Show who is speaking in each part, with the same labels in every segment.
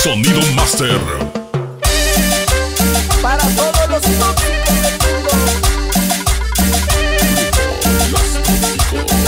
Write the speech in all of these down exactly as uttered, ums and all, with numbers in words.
Speaker 1: Sonido Master.
Speaker 2: Para todos los tóxicos del mundo.
Speaker 1: Los tóxicos.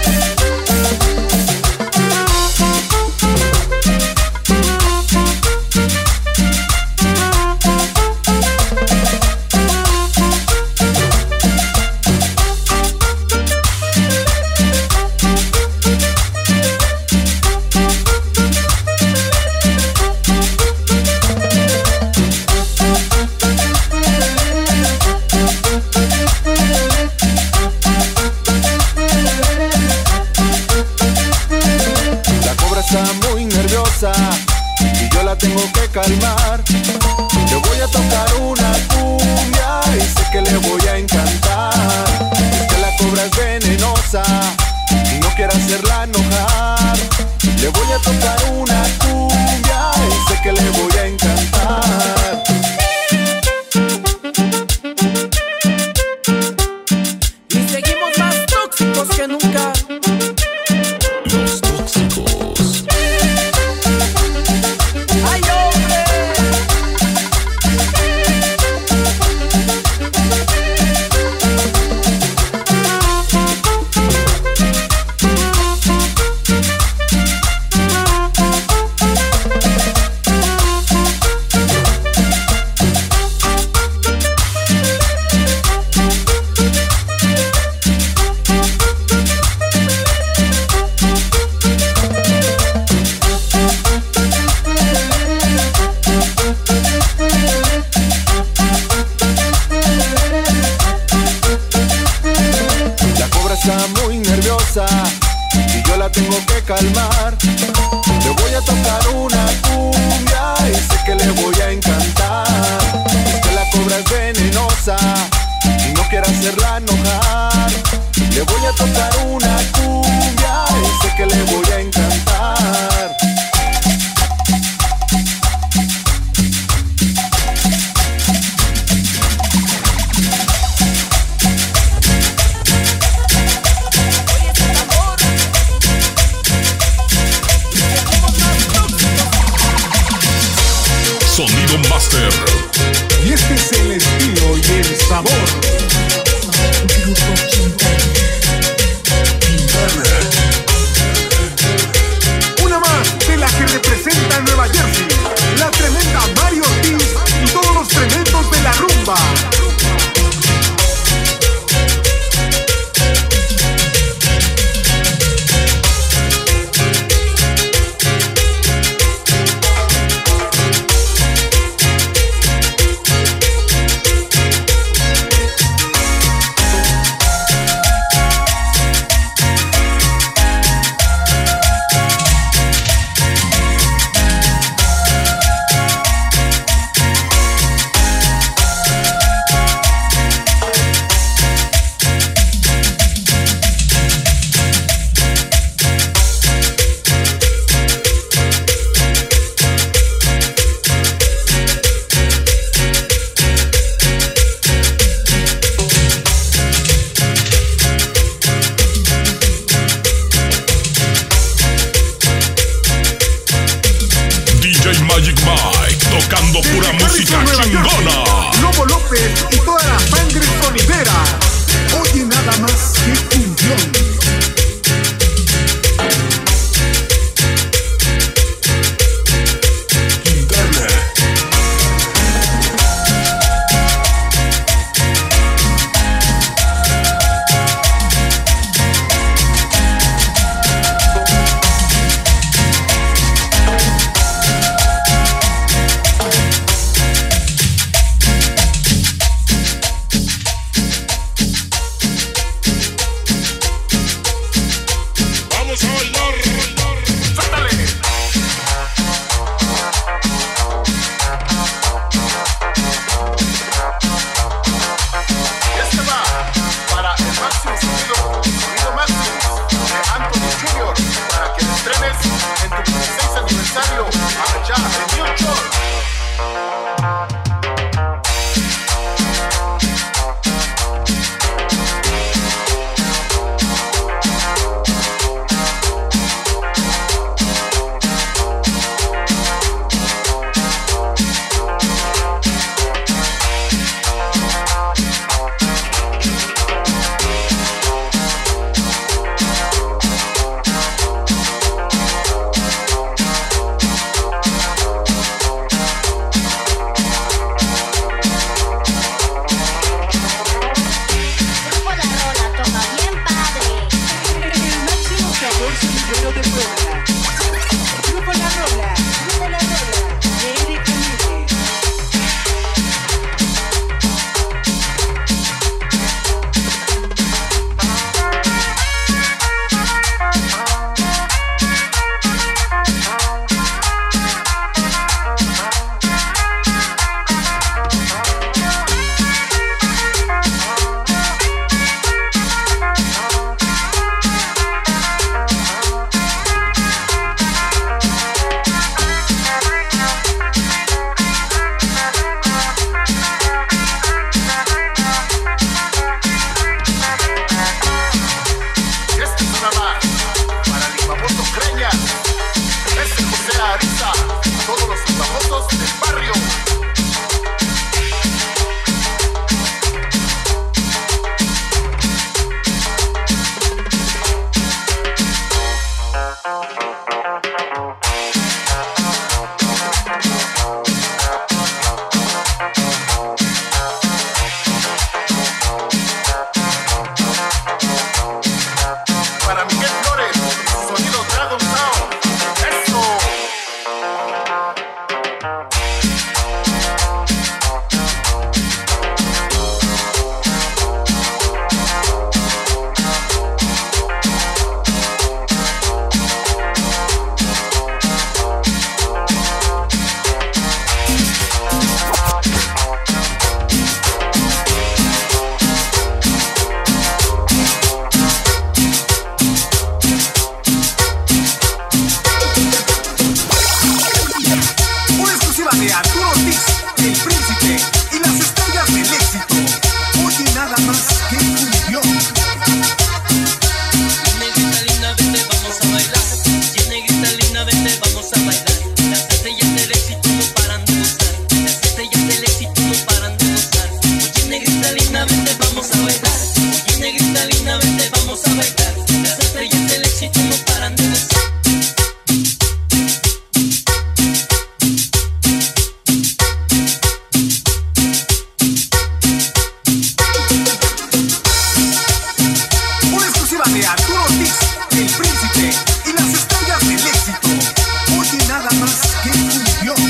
Speaker 3: Muy nerviosa y yo la tengo que calmar. Le voy a tocar una cumbia y sé que le voy a encantar. Es que la cobra es venenosa y no quiero hacerla enojar. Le voy a tocar una cumbia y sé que le voy a encantar.
Speaker 2: Y seguimos más tóxicos que nunca.
Speaker 1: Los tóxicos.
Speaker 2: ¡Ay, hombre!
Speaker 3: Está muy nerviosa y yo la tengo que calmar. Le voy a tocar una cumbia y sé que le voy a encantar. Es que la cobra es venenosa y no quiero hacerla enojar. Le voy a tocar una cumbia y sé que le voy a encantar.
Speaker 1: Sonido Master.
Speaker 4: Y este es el estilo y el sabor. Grupo Quintana. Una más de la que representa a Nueva Jersey, la tremenda Mario Ortiz y todos los tremendos de la rumba.
Speaker 1: Magic Mike tocando pura música chingona.
Speaker 4: Lobo López y toda la sangre sonidera. Oye nada más que función. El Príncipe y las estrellas del éxito. Oye nada más que cumbión.
Speaker 5: Negrita linda, vente, vamos a bailar. Y negrita linda, vente, vamos a bailar. Las estrellas del éxito no paran de gozar. Las estrellas del éxito no paran de gozar. Oye negrita linda, vente, vamos a bailar. Oye negrita linda, vente, vamos a bailar. Las estrellas del éxito no paran de gozar.
Speaker 4: Una exclusiva de Arturo Ortiz, El Príncipe y las estrellas del éxito. Oye nada más que cumbión.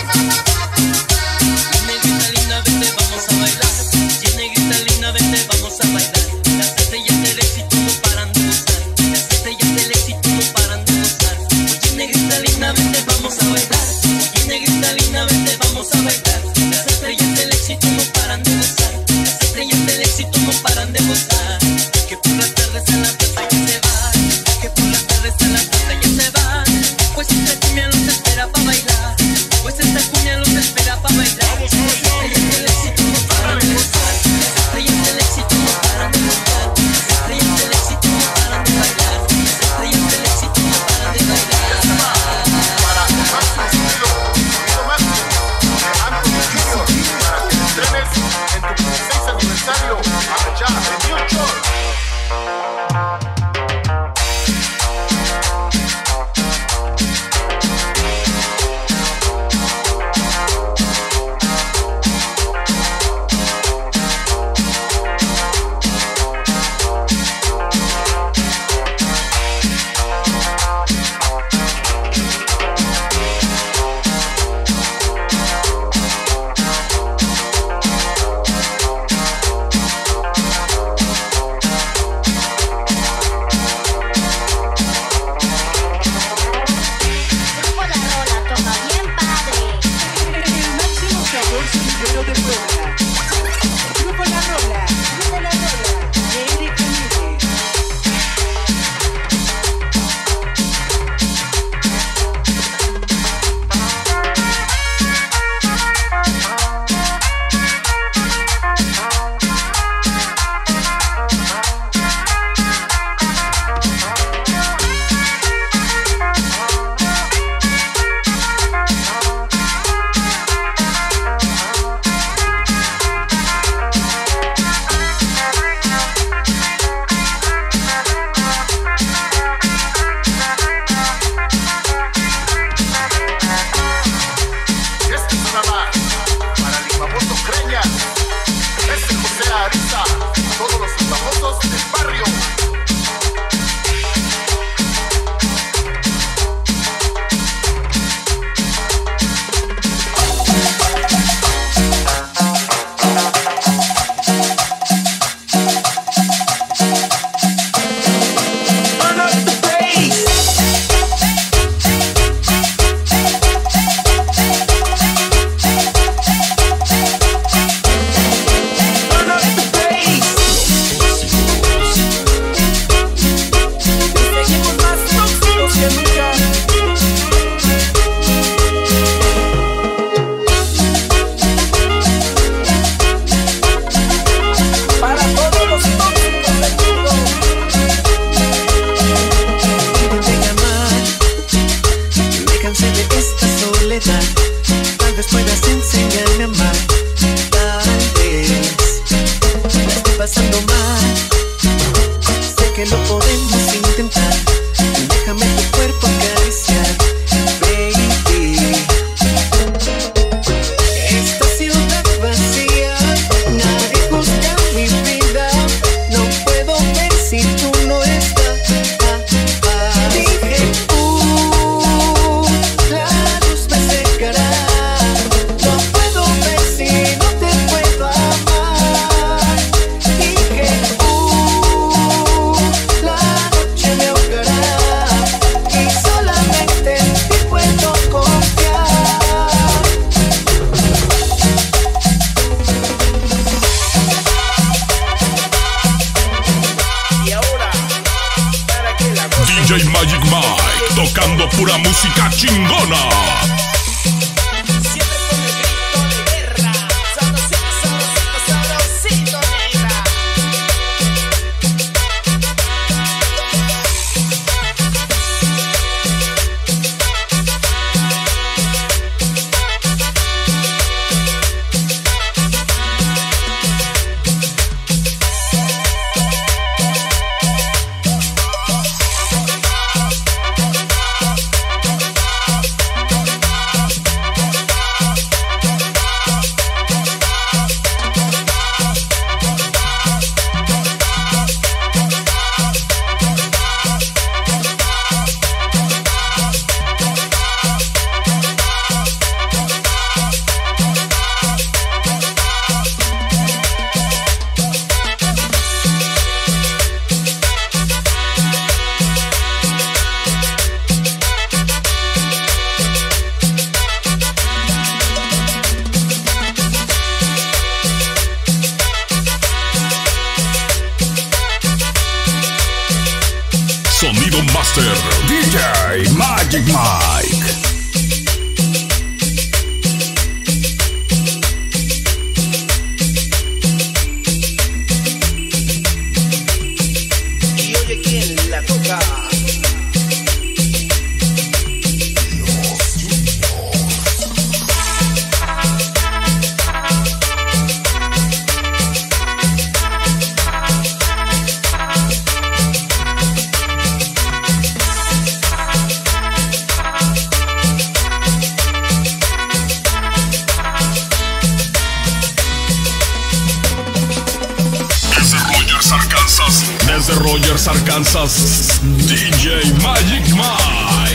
Speaker 5: Negrita linda, vente, vamos a bailar. Y negrita linda, vente, vamos a bailar. Las estrellas del éxito no paran de gozar. Las estrellas del éxito no paran de gozar. Oye negrita linda, vente, vamos a bailar. Oye negrita linda, vente, vamos a bailar. Las estrellas del éxito no paran de gozar. Las estrellas del éxito no paran de gozar. Que por las tardes en la plaza ya se van. Que por las tardes en la plaza ya se van. Pues esta cumbia los espera pa' bailar. Pues esta cumbia los espera pa' bailar. Las estrellas del éxito no paran de gozar. Las estrellas del éxito no paran de gozar. Las estrellas del éxito no paran de bailar. Las estrellas del éxito no paran de bailar.
Speaker 3: Para máximo sonido, sonido máximo, Anthony Junior, para que te estrenes en tu dieciséis aniversario, allá en New York.
Speaker 6: Grupo La Rola toca bien padre.
Speaker 2: El máximo sabor sonidero de Puebla. Grupo La Rola, Grupo La Rola, Eric Ramírez.
Speaker 3: Este es una más para el famoso Creña, este José Ariza, todos los famosos del barrio.
Speaker 2: Seguimos más tóxicos que nunca. Para todos los tóxicos del mundo.
Speaker 7: De llamar, me cansé de esta soledad. Tal vez puedas enseñarme a amar. Tal vez la estoy pasando mal. Sé que lo podemos intentar. Déjame tu cuerpo acariciar, baby. Esta ciudad vacía, nadie juzga mi vida. No puedo ver si tú no estás. Dije, uh, la luz me cegará. No puedo ver si no te puedo amar. Dije, uh, la noche me ahogará. Y solamente en ti puedo confiar.
Speaker 3: Y ahora, para que la
Speaker 1: D J Magic Mike, tocando pura música chingona.
Speaker 5: Siempre con el grito de guerra.
Speaker 1: Magic Mike.
Speaker 7: Y oye quién la toca.
Speaker 1: Desde Rogers, Arkansas, D J Magic Mike.